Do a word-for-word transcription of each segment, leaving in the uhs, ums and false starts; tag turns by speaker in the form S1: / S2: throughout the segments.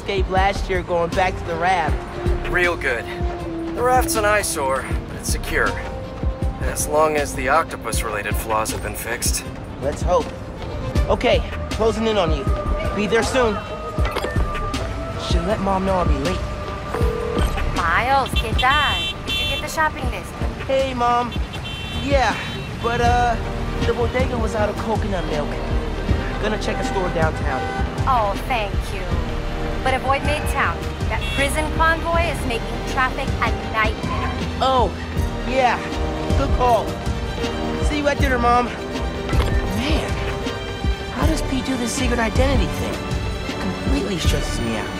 S1: escape last year going back to the raft.
S2: Real good. The raft's an eyesore, but it's secure. As long as the octopus-related flaws have been fixed.
S1: Let's hope. Okay, closing in on you. Be there soon. Should let Mom know I'll be late.
S3: Miles, ¿qué tal? Did you get the shopping list?
S1: Hey, Mom. Yeah, but, uh, the bodega was out of coconut milk. Gonna check a store downtown.
S3: Oh, thank you. But avoid Midtown. That prison convoy is making traffic a nightmare.
S1: Oh, yeah. Good call. See you at dinner, Mom. Man, how does Pete do this secret identity thing? It completely stresses me out.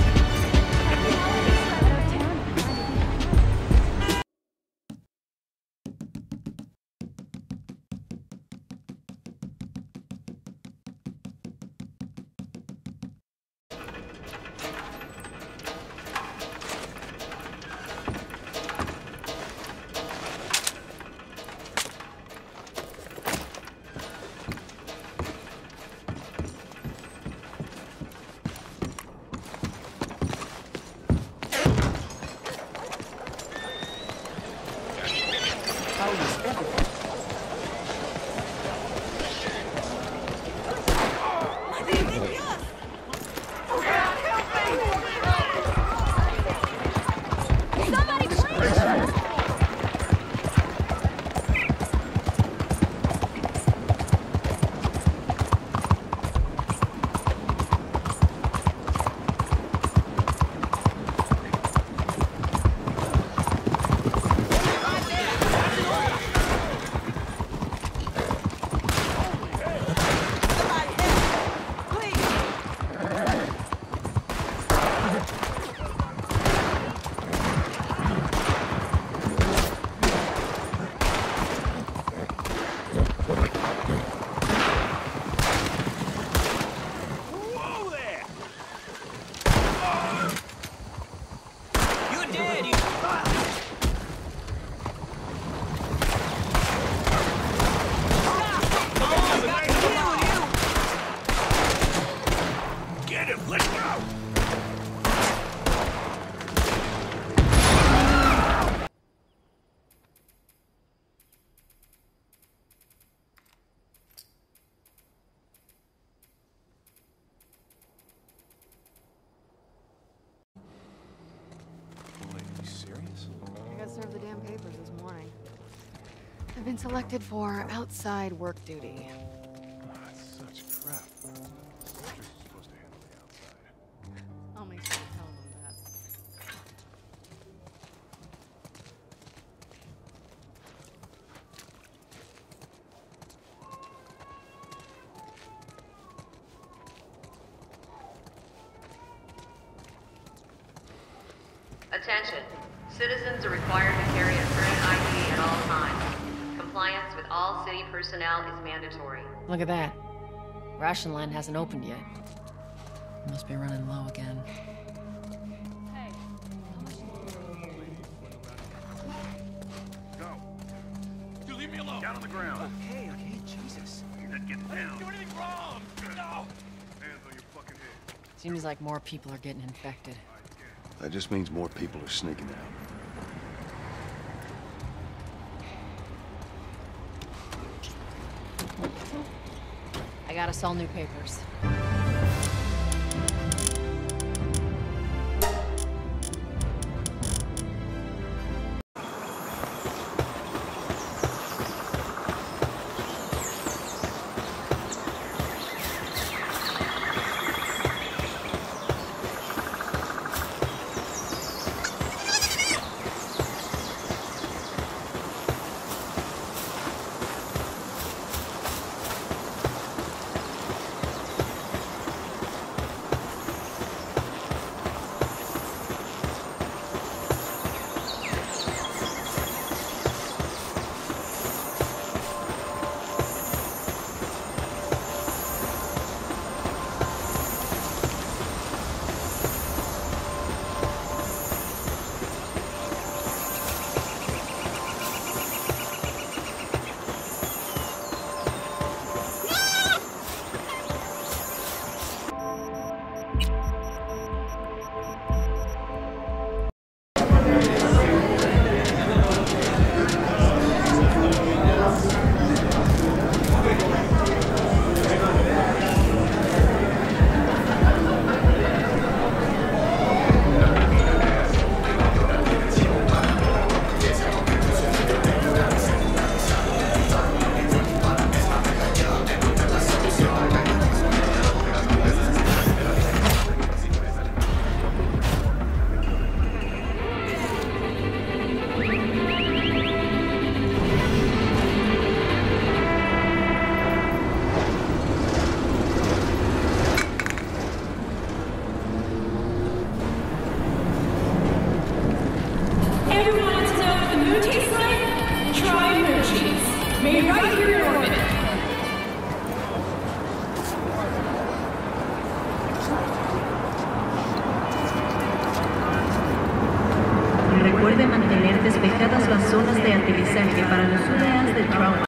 S4: Served the damn papers this morning. I've been selected for outside work duty.
S5: Oh, that's such crap. Soldiers are supposed to handle the outside.
S4: I'll make sure to tell them that.
S6: Attention. Citizens are required to carry a current I D at all times. Compliance with all city personnel is mandatory.
S7: Look at that. Ration line hasn't opened yet. Must be running low again.
S4: Hey.
S5: Go. You leave me alone. Down on the ground.
S2: Okay, okay, Jesus.
S5: Then get
S8: I
S5: down.
S8: didn't do anything wrong! No!
S5: Hands on your fucking head.
S7: Seems like more people are getting infected.
S9: That just means more people are sneaking out.
S7: I got us all new papers.
S8: made right here in orbit.
S10: Recuerde mantener despejadas las zonas de aterrizaje para los U D As de trauma.